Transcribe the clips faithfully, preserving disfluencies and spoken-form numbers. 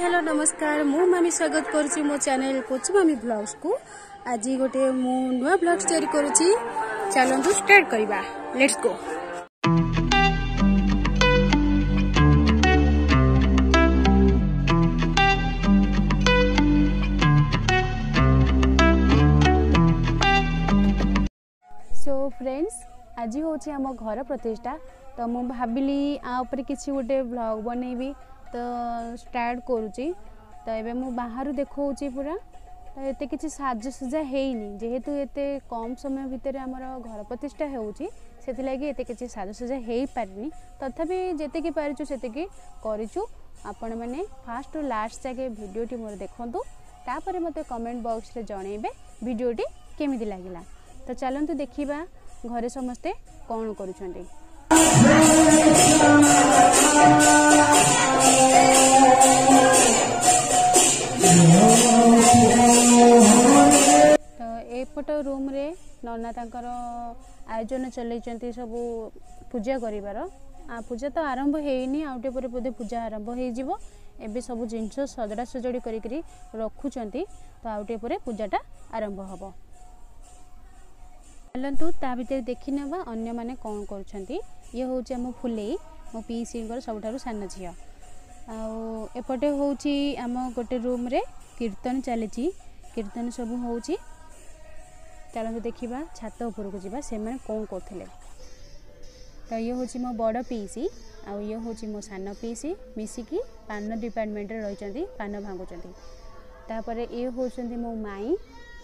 Hello नमस्कार मु मामी स्वागत करुच्ची मो चैनल कोची मामी ब्लॉग्स को। आज गोटे मु नुआ ब्लॉग स्टोरी करुच्ची, चलंतु स्टार्ट करबा। Let's go. सो फ्रेंड्स, आज हूँ आम घर प्रतिष्ठा, तो मु भाविली आ ऊपर किसी गोटे ब्लॉग बनैबी, तो स्टार्ट करुच्ची। तो ये मु बाहर देखौची पूरा, तो एते किसी साजसज्जा हेनी, जेहेतु एते कम समय भितर आमर घर प्रतिष्ठा होउची, सेथिलागी एते किसी साजसज्जा हेई पारिनी। तथापि जेतिकी पारिचु सेतिकी करिचु। आपण माने फास्ट टू लास्ट जाके वीडियोटी मोर देखंतु, तापर मते कमेंट बॉक्स रे जणैबे वीडियोटी केमिति लागिला। तो चलंतु देखिबा घरे समस्ते कौन करुछंती। तो एपट रूम रे नना तांकर आयोजन चलैचंती सबु पूजा करिवार। आ पूजा तो आरंभ हेइनी, आउटे परे पदे पूजा आरंभ हेइ जिवो। एबे सब जिंस सजड़ा सजड़ी करी करी रखुचंती, तो आउटे परे पूजाटा आरंभ हबो। चलंतु ता भितर देखि नेबा अन्य माने कौन करुछंती। ये होची हम फुलेई, मो पीसींगर सबठारु सान झिया। आउ एपटे होची आम गोटे रूम रे कीर्तन चलीची, कीर्तन सब होची। चलंतु देखिबा छात ऊपर को जिबा से माने कौन करथिले। तो ये होची मो बड़ पीसी, आउ ये होची मो सान पीसी, मिसिकी पान डिपार्टमेंट रे रहिचंती, पान भांगुचंती। तापरे ये होचंती मो माई,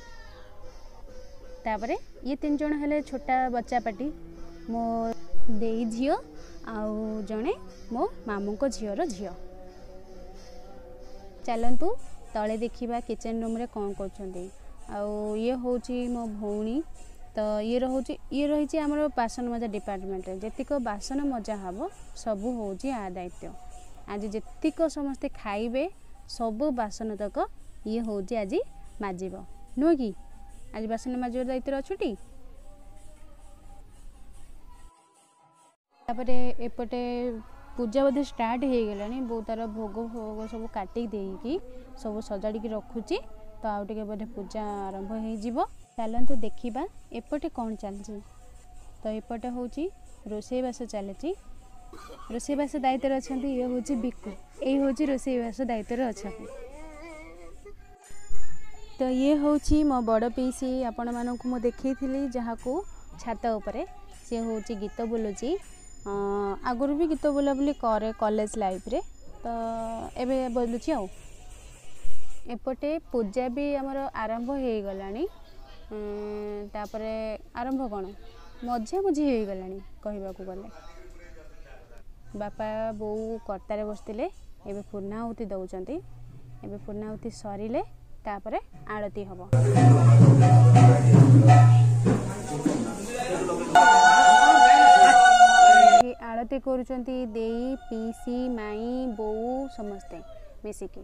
तापरे ये तीन जन हेले छोटा बच्चा पाटी, मो देई झियो आउ जणे मो मामू को झियोर झियो। चलंतु तले देखिबा किचन रूम रे कौन करछंती। आउ ये होची मो भौणी, तो ये रहउची ये रहिची हमर बासन मजा डिपार्टमेंट रे। जेतिको बासन मजा हबो सब होची आ दायित्व। आज जेतिको समस्ते खाइबे सब बासन तक ये होची आज माजिबो, नो कि आज बासन माजिबो दायित्व अछुटी। तापरे एपटे पूजा बोधे स्टार्ट हो गलानी, बहुत तार भोग भोग सब काटी देकी सब सजाड़ी रखुची। तो आउ टे बोधे पूजा आरंभ हो जिवो। चलंतु देखिबा एपटे कौन चलची। तो एपटे होची रोसई बास चलची, रोसई बास दायित्व अछंती। ये होची बिकु, ए होची रोसई बास दायित्व अछंती। तो ये होची मो बड़ पीसी, आपण मानकु मो देखैथिली जहाकू छात उपरे से होची गीत बोलुची। आगुरी भी गीत बोला बोली करे कॉलेज लाइफ रे, तो एबे बोलुची। आउ एपटे पूजा भी हमर आरंभ हो गलानी। तापरे आरंभ कौन मझा मझी हो गलानी कहबा को गले। बापा बो कर्तारे बसतिले, एबे पूर्णाहुति दउचंती। एबे पूर्णाहुति सरिले तापरे आरती हबो। आरती करुचंती देई पीसी माई बो समस्ते मिसिकी।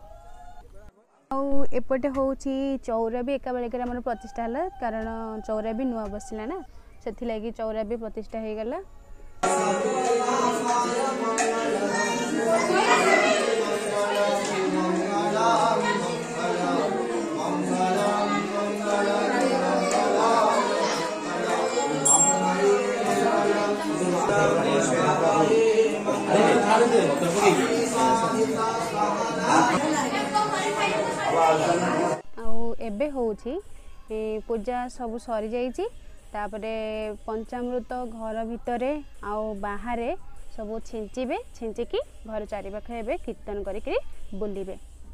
आउ एपटे होची चौरा भी एका बेले हमर प्रतिष्ठा हला, कारण चौरा भी नुआ बसिला ना, सेथि लागि चौरा भी प्रतिष्ठा हे गला। आउ एबे होची पूजा सब सरी जाइची। तापरे पंचामृत घर भितरे आउ बाहरे सब छिंचिबे, छिंचिकी घर चारि पाखे एबे कीर्तन करिकरी बुलिबे।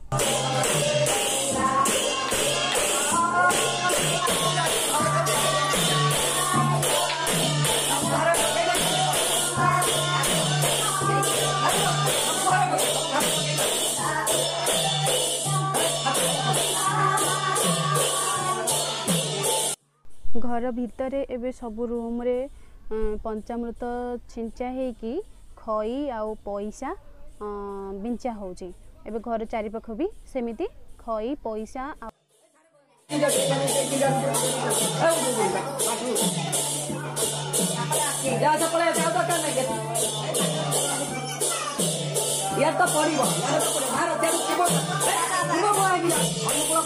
घर भितरे एबे सब रूम रे पंचामृत छिंचा हेकी खई आउ पैसा बिंचा होची। एबे घर चारि पाख भी सेमिति खई पैसा या तो पड़िबो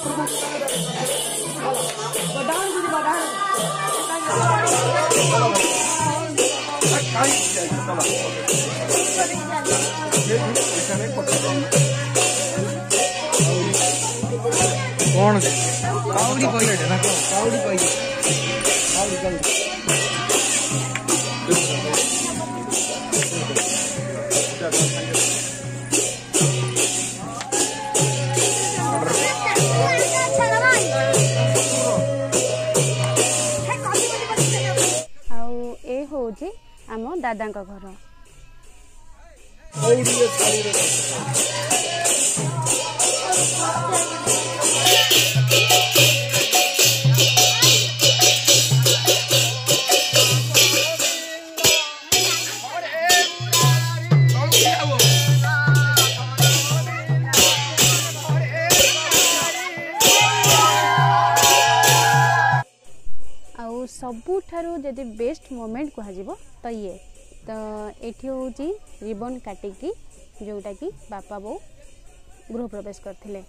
कौन काउडी कहिए ना काउडी कहिए काउडी काउडी आउ ए होची आम दादा का घर सबुठारु जदि बेस्ट मोमेंट कह तो ये तो ये हूँ रिबन काटिकी जोटा कि बापा बो गृह प्रवेश करथिले।